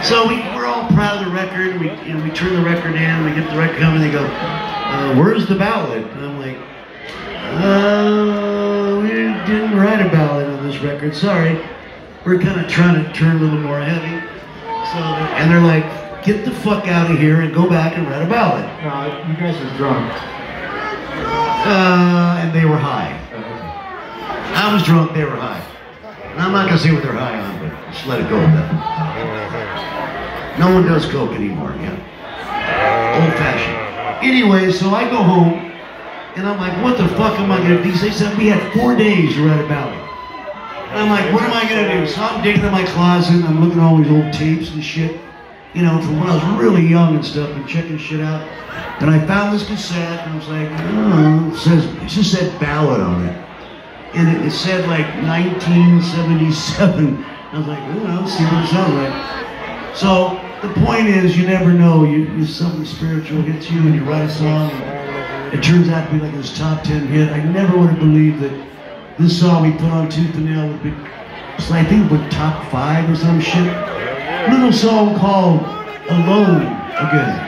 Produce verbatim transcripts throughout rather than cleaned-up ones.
So we, we're all proud of the record. We, you know, we turn the record in, we get the record coming, they go, uh, where's the ballad? And I'm like, uh, we didn't write a ballad on this record, sorry. We're kind of trying to turn a little more heavy. So, and they're like, get the fuck out of here and go back and write a ballad. Uh, you guys are drunk. Uh, and they were high. I was drunk, they were high. And I'm not gonna say what they're high on, but just let it go with that. No one does coke anymore, yeah. Old fashioned. Anyway, so I go home, and I'm like, what the fuck am I gonna do? They said we had four days to write a ballad. And I'm like, what am I gonna do? So I'm digging in my closet, and I'm looking at all these old tapes and shit, you know, from when I was really young and stuff, and checking shit out. And I found this cassette, and I was like, oh, it says, it just said ballad on it. And it, it said like nineteen seventy-seven. I was like, oh, let's see what it sounds like. So the point is, you never know. You, you something spiritual hits you, and you write a song, and it turns out to be like this top ten hit. I never would have believed that this song we put on Tooth and Nail would be, I think, it would top five or some shit. Little song called Alone Again.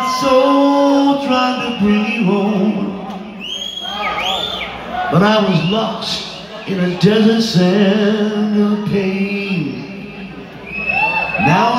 soul tried to bring you home, but I was lost in a desert sand of pain. Now